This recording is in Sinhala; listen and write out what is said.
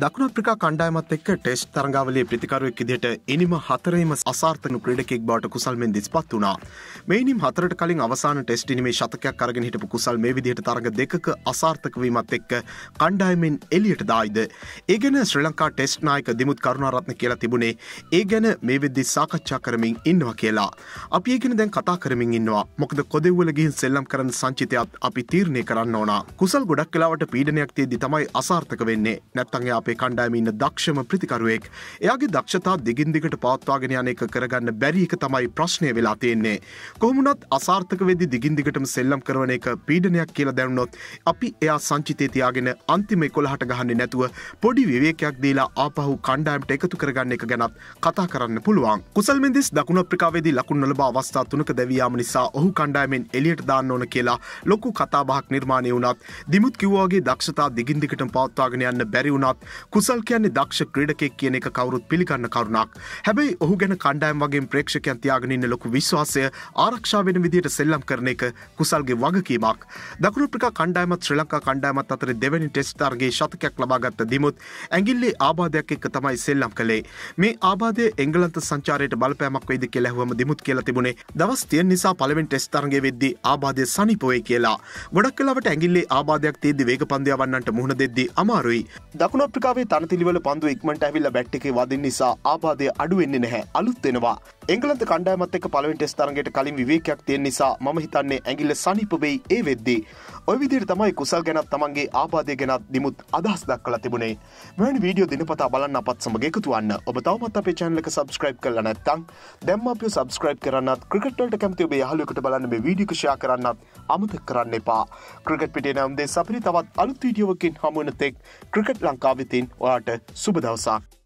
දකුණු අප්‍රිකා කණ්ඩායමත් එක්ක ටෙස්ට් තරඟාවලියේ ප්‍රතිකාරයක් විදිහට ඉනිම 4ේම අසාර්ථක ක්‍රීඩකෙක් බවට කුසල් මෙන්දිස්පත් වුණා. මේ ඉනිම 4ට කලින් අවසාන ටෙස්ට් ඉනිමේ ශතකයක් අරගෙන හිටපු කුසල් මේ විදිහට තරඟ දෙකක අසාර්ථක වීමත් එක්ක කණ්ඩායමෙන් එළියට දායිද. ඒ ගැන ශ්‍රී ලංකා ටෙස්ට් නායක දිමුත් කරුණාරත්න කියලා තිබුණේ ඒ ගැන මේ වෙද්දි සාකච්ඡා කරමින් ඉන්නවා කියලා. අපි ඒ ගැන දැන් කතා කරමින් ඉන්නවා. මොකද කොදෙව්වල ගිහින් සෙල්ලම් කරන සංචිතයත් අපි තීරණය කරන්න ඕන. කුසල් ගොඩක් වෙලාවට පීඩනයක් තියද්දි තමයි අසාර්ථක වෙන්නේ. නැත්නම් අපේ කණ්ඩායමේ ඉන්න දක්ෂම ප්‍රතිකරුවෙක්. එයාගේ දක්ෂතා දිගින් දිගට පවත්වාගෙන යන එක කරගන්න බැරි එක තමයි ප්‍රශ්නය වෙලා තියෙන්නේ. කොහොම වුණත් අසාර්ථක වෙද්දී දිගින් දිගටම සෙල්ලම් කරන එක පීඩනයක් කියලා දැනුනොත් අපි එයා සංචිතේ තියාගෙන අන්තිම 11ට ගහන්නේ නැතුව පොඩි විවේකයක් දීලා ආපහු කණ්ඩායමට එකතු කරගන්න එක ගැනත් කතා කරන්න පුළුවන්. කුසල් මෙන්දිස් දකුණු අප්‍රිකාවේදී ලකුණු නොලබා අවස්ථා 3ක දැවී යාම නිසා ඔහු කණ්ඩායමෙන් එළියට දාන්න ඕන කියලා ලොකු කතා බහක් නිර්මාණය වුණත් දිමුත් කිව්වා වගේ දක්ෂතා දිගින් දිගටම පවත්වාගෙන යන්න බැරි වුණත් කුසල් කියන්නේ දක්ෂ ක්‍රීඩකයෙක් කියන එක කවුරුත් පිළිගන්න කරුණක්. හැබැයි ඔහු ගැන කණ්ඩායම් වගේ ප්‍රේක්ෂකයන් තියාගෙන ඉන්න ලොකු විශ්වාසය ආරක්ෂා වෙන විදිහට සෙල්ලම් කරන එක කුසල්ගේ වගකීමක්. දකුණු අප්‍රිකා කණ්ඩායමත් ශ්‍රී ලංකා කණ්ඩායමත් අතර දෙවැනි ටෙස්ට් තරගයේ ශතකයක් ලබාගත් දිමුත් ඇඟිල්ලේ ආබාධයක් එක්ක තමයි සෙල්ලම් කළේ. මේ ආබාධය එංගලන්ත සංචාරයට බලපෑමක් වෙයිද කියලා ඇහුවම දිමුත් කියලා තිබුණේ දවස් 30 නිසා පළවෙනි ටෙස්ට් තරගයේ වෙද්දී ආබාධය සනීප වෙයි කියලා. ගොඩක් වෙලාවට ඇඟිල්ලේ ආබාධයක් තියෙද්දි වේග පන්දු යවන්නන්ට මුහුණ දෙද්දී අමාරුයි. දකුණු අප්‍රිකාවේ තනතිලිවල පන්දුව ඉක්මනට ඇවිල්ලා බැට් එකේ වදින්න නිසා ආබාධය අඩු වෙන්නේ නැහැ. අලුත් වෙනවා. එංගලන්ත කණ්ඩායමත් එක්ක පළවෙනි ටෙස්ට් තරගයට කලින් විවේකයක් තියෙන නිසා මම හිතන්නේ ඇඟිල්ල සනීප වෙයි ඒ වෙද්දී. ඔය විදිහට තමයි කුසල් ගැනත් තමන්ගේ ආබාධය ගැනත් දිමුත් අදහස් දක්වලා තිබුණේ. මෙවැනි වීඩියෝ දිනපතා බලන්න අපත් සමග එකතු වන්න. ඔබ තවමත් අපේ channel එක subscribe කරලා නැත්නම් දැන්ම අපිව subscribe කරන්නත් ක්‍රිකට් වලට කැමති ඔබේ යාළුවෙකුට බලන්න මේ වීඩියෝ එක share කරන්නත් අමතක කරන්න එපා. ක්‍රිකට් පිටේ නම් දෙස් අපිට තවත් අලුත් වීඩියෝවකින් හමු වෙන තෙක් ක්‍රිකට් ලංකාවෙතින් ඔයාට සුබ දවසක්.